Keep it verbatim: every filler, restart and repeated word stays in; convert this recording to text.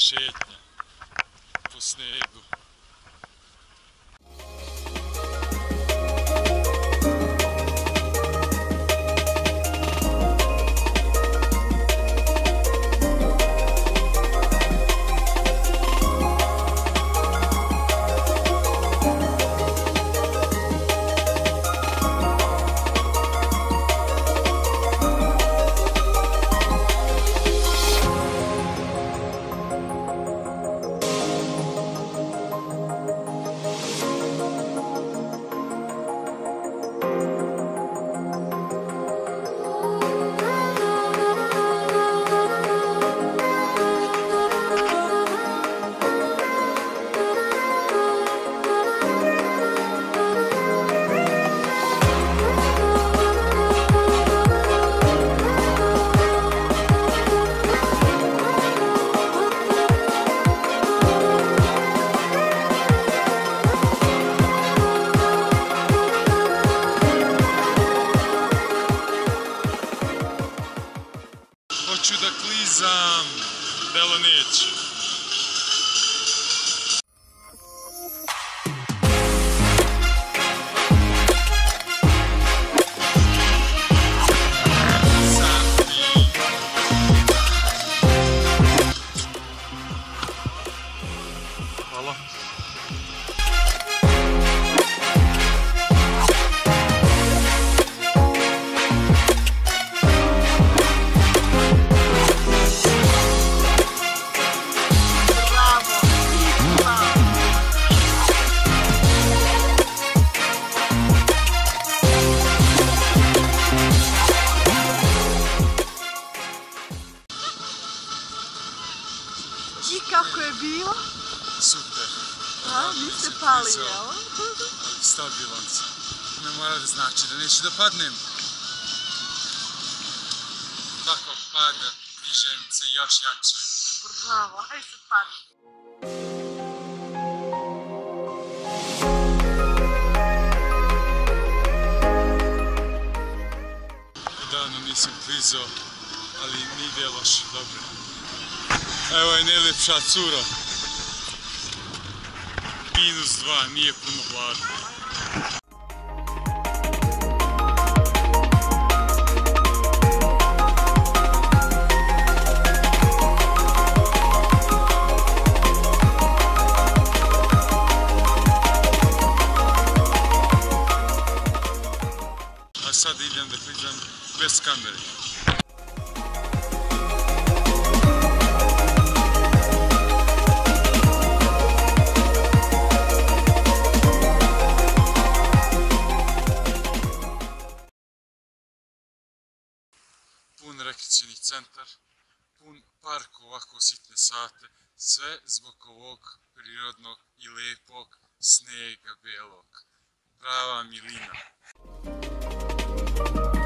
šetnja po snegu. Hoću da klizam, Belo neće. Hvala. I kako je bilo? Super. A, niste pali, jel? Stabilan sam. Ne mora da znači da neću da padnem. Tako pada, dižem se još jače. Bravo, hajde se padne. Davno nisam klizao, ali nije loše, dobro. Evo je najljepša cura. Minus dva, nije puno hladno. A sad idem da klizam bez kamere. Pun rekreacijni centar, pun park ovako sitne sate, sve zbog ovog prirodnog i lepog snega belog. Prava milina.